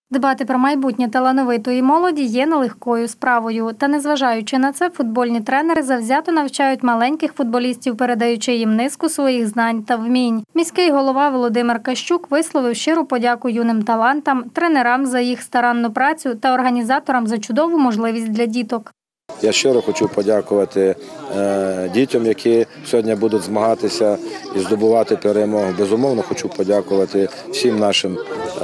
Дбати про майбутнє талановитої молоді є нелегкою справою. Та незважаючи на це, футбольні тренери завзято навчають маленьких футболістів, передаючи їм низку своїх знань та вмінь. Міський голова Володимир Кащук висловив щиру подяку юним талантам, тренерам за їх старанну працю та організаторам за чудову можливість для діток. Я щиро хочу подякувати дітям, які сьогодні будуть змагатися і здобувати перемогу. Безумовно, хочу подякувати всім нашим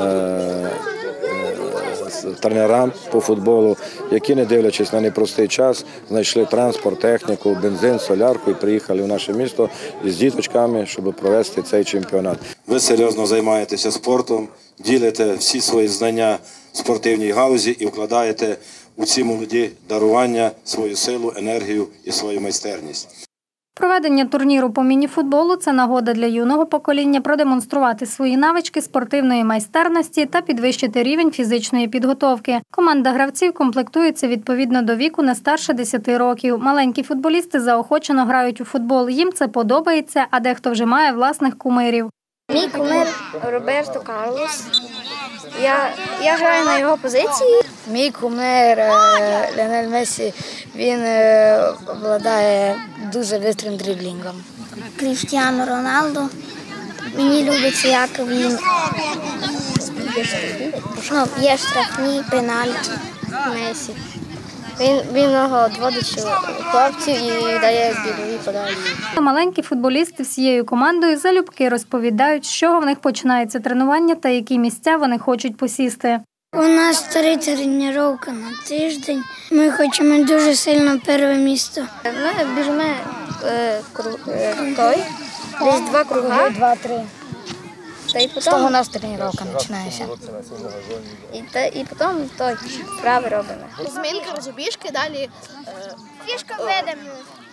тренерам по футболу, які, не дивлячись на непростий час, знайшли транспорт, техніку, бензин, солярку і приїхали в наше місто із діточками, щоб провести цей чемпіонат. Ви серйозно займаєтеся спортом, ділите всі свої знання в спортивній галузі і вкладаєте у ці молоді дарування свою силу, енергію і свою майстерність. Проведення турніру по міні-футболу – це нагода для юного покоління продемонструвати свої навички спортивної майстерності та підвищити рівень фізичної підготовки. Команда гравців комплектується відповідно до віку не старше 10 років. Маленькі футболісти заохочено грають у футбол. Їм це подобається, а дехто вже має власних кумирів. Мій кумир Роберто Карлос. Я граю на його позиції. Мій кумир Ліонель Мессі, він обладає дуже швидким дриблінгом. Кріштіану Роналду. Мені любиться, як він є штрафні, пенальті. Месі. Він його відводить хлопців і дає бігові подачі. Маленькі футболісти всією командою залюбки розповідають, з чого в них починається тренування та які місця вони хочуть посісти. У нас 3 тренування на тиждень. Ми хочемо дуже сильно перше місце. Ми біжимо десь 2 круга. 2-3. З того у нас тренування починається. І потім вправи робимо. Змінка, розбіжки, далі Фішка ведемо.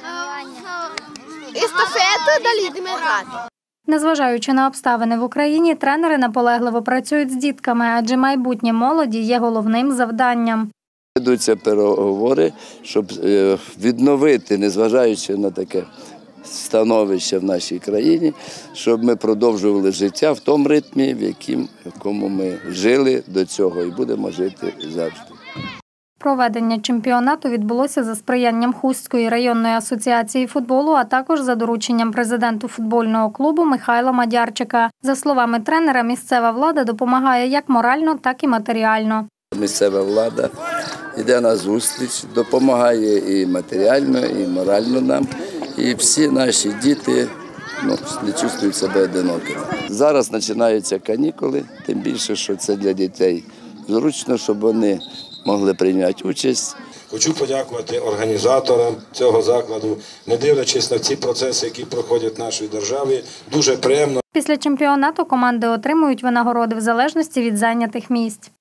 естафету, далі йдемо грати. Незважаючи на обставини в Україні, тренери наполегливо працюють з дітками, адже майбутнє молоді є головним завданням. Ведуться переговори, щоб відновити, незважаючи на таке становище в нашій країні, щоб ми продовжували життя в тому ритмі, в якому ми жили до цього і будемо жити завжди. Проведення чемпіонату відбулося за сприянням Хустської районної асоціації футболу, а також за дорученням президенту футбольного клубу Михайла Мадярчика. За словами тренера, місцева влада допомагає як морально, так і матеріально. Місцева влада йде на зустріч, допомагає і матеріально, і морально нам. І всі наші діти не чувствують себе одинокими. Зараз починаються канікули, тим більше, що це для дітей зручно, щоб вони могли прийняти участь. Хочу подякувати організаторам цього закладу, не дивлячись на ці процеси, які проходять в нашій державі. Дуже приємно. Після чемпіонату команди отримують винагороди в залежності від зайнятих місць.